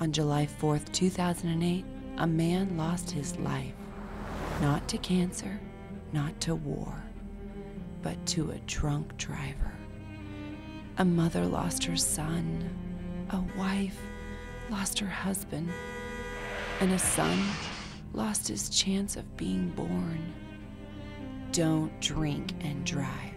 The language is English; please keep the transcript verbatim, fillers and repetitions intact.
On July fourth, two thousand eight, a man lost his life, not to cancer, not to war, but to a drunk driver. A mother lost her son, a wife lost her husband, and a son lost his chance of being born. Don't drink and drive.